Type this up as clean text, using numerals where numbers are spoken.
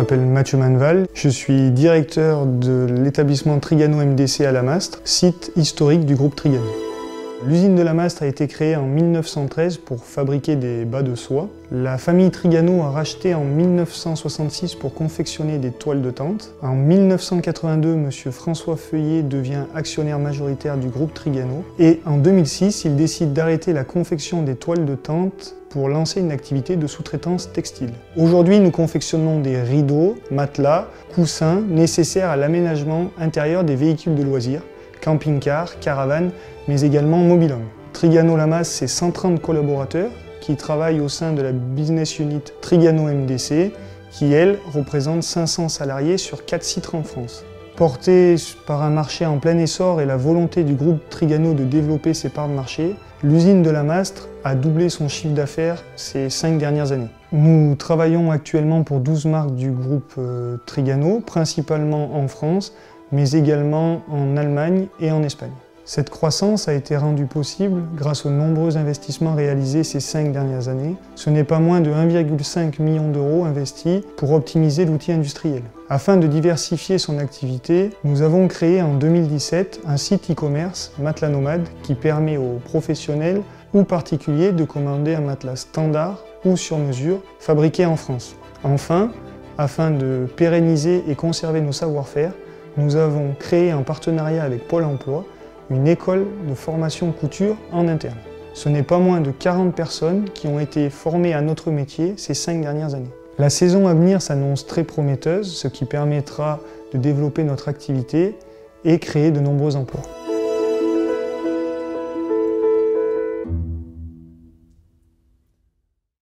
m'appelle Mathieu Manval, je suis directeur de l'établissement Trigano MDC à Lamastre, site historique du groupe Trigano. L'usine de Lamastre a été créée en 1913 pour fabriquer des bas de soie. La famille Trigano a racheté en 1966 pour confectionner des toiles de tente. En 1982, M. François Feuillet devient actionnaire majoritaire du groupe Trigano. Et en 2006, il décide d'arrêter la confection des toiles de tente pour lancer une activité de sous-traitance textile. Aujourd'hui, nous confectionnons des rideaux, matelas, coussins nécessaires à l'aménagement intérieur des véhicules de loisirs, camping-cars, caravanes, mais également mobil-home. Trigano Lamastre, c'est 130 collaborateurs qui travaillent au sein de la business unit Trigano MDC, qui, elle, représente 500 salariés sur 4 sites en France. Porté par un marché en plein essor et la volonté du groupe Trigano de développer ses parts de marché, l'usine de Lamastre a doublé son chiffre d'affaires ces 5 dernières années. Nous travaillons actuellement pour 12 marques du groupe Trigano, principalement en France, mais également en Allemagne et en Espagne. Cette croissance a été rendue possible grâce aux nombreux investissements réalisés ces 5 dernières années. Ce n'est pas moins de 1,5 million d'euros investis pour optimiser l'outil industriel. Afin de diversifier son activité, nous avons créé en 2017 un site e-commerce Matelas Nomade qui permet aux professionnels ou particuliers de commander un matelas standard ou sur mesure fabriqué en France. Enfin, afin de pérenniser et conserver nos savoir-faire, nous avons créé en partenariat avec Pôle emploi une école de formation couture en interne. Ce n'est pas moins de 40 personnes qui ont été formées à notre métier ces 5 dernières années. La saison à venir s'annonce très prometteuse, ce qui permettra de développer notre activité et créer de nombreux emplois.